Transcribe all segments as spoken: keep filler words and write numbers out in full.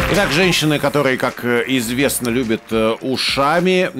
Итак, женщины, которые, как известно, любят ушами,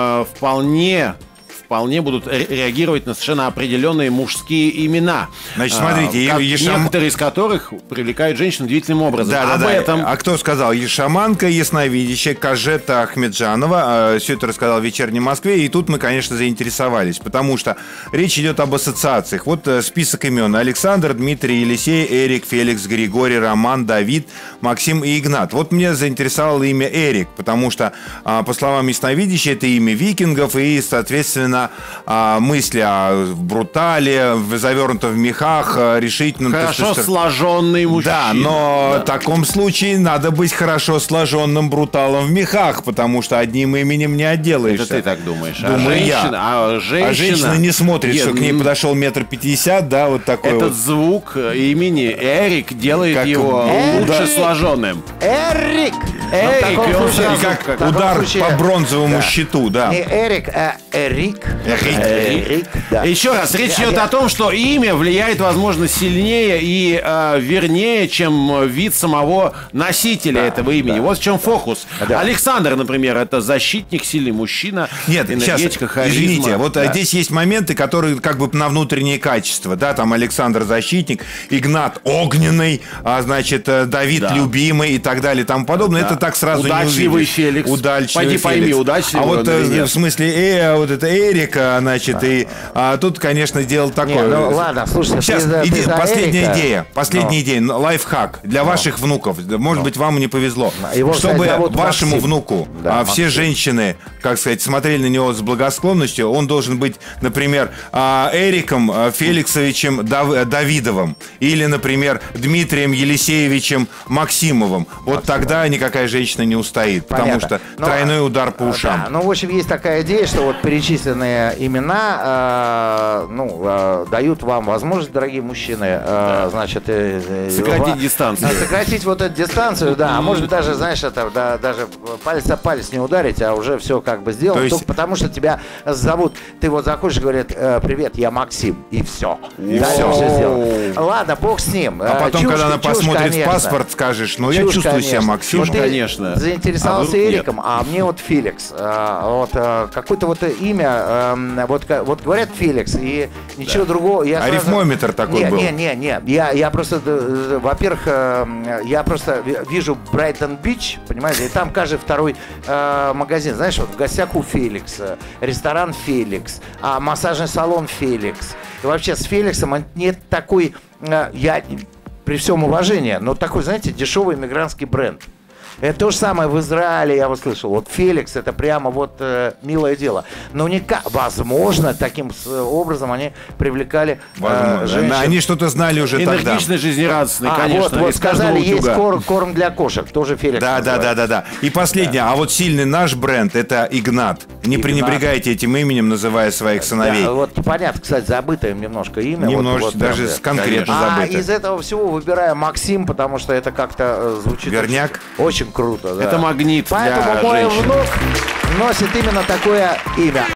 вполне... вполне будут реагировать на совершенно определенные мужские имена. Значит, смотрите, а, Ешам... некоторые из которых привлекают женщин удивительным образом. Да, да, Об да. этом... А кто сказал? Ешаманка, ясновидящая, Кажета Ахмеджанова. Все это рассказал в «Вечерней Москве». И тут мы, конечно, заинтересовались, потому что речь идет об ассоциациях. Вот список имен. Александр, Дмитрий, Елисей, Эрик, Феликс, Григорий, Роман, Давид, Максим и Игнат. Вот меня заинтересовало имя Эрик, потому что, по словам ясновидящей, это имя викингов и, соответственно, А, мысли о брутале, завернутом в мехах, решительном... Хорошо что... сложенный мужчина. Да, но да. в таком случае надо быть хорошо сложенным бруталом в мехах, потому что одним именем не отделаешься. Это ты так думаешь. Думаю а женщина, я. А женщина... А женщина не смотрит, Нет, что к ней подошел метр пятьдесят, да, вот такой Этот вот. звук имени Эрик делает как его Эрик. лучше сложенным. Эрик! Эрик, ну, и он случае, как, как в удар случае, по бронзовому да. щиту, да. Не Эрик, а Эрик. Эрик. Эрик, да. Еще раз, речь Я- идет я- о том, что имя влияет, возможно, сильнее и э, вернее, чем вид самого носителя Да, этого имени. да. Вот в чем фокус. Да. Александр, например, это защитник, сильный мужчина, Нет, сейчас, энергетика, харизма. извините, вот Да. здесь есть моменты, которые как бы на внутренние качества, да, там Александр защитник, Игнат огненный, а, значит, э, Давид Да. любимый и так далее и тому подобное. Да. Это так сразу Удачливый не увидишь. Феликс. Удачливый Пойди пойми, Феликс. удачливый А вот он э, или нет. в смысле, э, вот это Эрика, значит, и а, тут, конечно, дело такое. Не, ну ладно, слушайте, Сейчас, ты за- ты иде- за последняя Эрика. идея, последняя Ну. идея, ну, лайфхак для ваших внуков. Может быть, вам не повезло. Его, кстати, Чтобы зовут вашему Максим. внуку Да, а, все Максим. женщины, как сказать, смотрели на него с благосклонностью, он должен быть, например, а, Эриком а, Феликсовичем Дав- Давидовым или, например, Дмитрием Елисеевичем Максимовым. Вот тогда никакая женщина не устоит, потому Понятно. что Ну, тройной удар по а, ушам. Да, ну, в общем, есть такая идея, что вот перечисленные имена э, ну, э, дают вам возможность, дорогие мужчины, э, значит... э, э, Сократить ва- дистанцию. э, Сократить вот эту дистанцию, да. А может быть, даже, знаешь, это, да, даже палец о палец не ударить, а уже все как бы сделано. То есть- Только потому, что тебя зовут. Ты вот заходишь и говорят, э, привет, я Максим. И все. И Дальше всё. все сделано. Ладно, бог с ним. А Э, потом, чушь- когда она чушь, посмотрит конечно. в паспорт, скажешь, ну я Чушь, чувствую себя конечно. Максимом. Вот ты конечно. заинтересовался А вдруг нет? Эриком, а мне вот Феликс. А, вот а, какое-то вот имя, а, вот, ка- вот говорят Феликс, и ничего другого. Я сразу- Арифмометр такой не, был. Не, не, не. Я, я просто, э, во-первых, э, я просто ви- вижу Брайтон-Бич, понимаете, и там каждый второй э, магазин, знаешь, вот в гостях у Феликса, ресторан Феликс, а массажный салон Феликс. И вообще с Феликсом нет такой, э, я при всем уважении, но такой, знаете, дешевый мигрантский бренд. Это то же самое в Израиле, я вот слышал. Вот Феликс, это прямо вот э, милое дело. Но никак, возможно, таким с- образом они привлекали э, Возможно. женщин. Они что-то знали уже тогда. Энергичный, жизнерадостный, А, конечно. вот, вот из каждого сказали, есть утюга. корм, корм для кошек, тоже Феликс. Да, да, да, да, да. И последнее. А вот сильный наш бренд — это Игнат. Не Игнат. пренебрегайте этим именем, называя своих сыновей. Да, вот понятно, кстати, забытое им немножко имя. Немножечко, вот, вот, даже прям, с- конкретно А забыто. из этого всего выбираю Максим, потому что это как-то э, звучит Верняк? очень, очень круто. Да. Это магнит Поэтому для мой женщин. внук носит именно такое имя.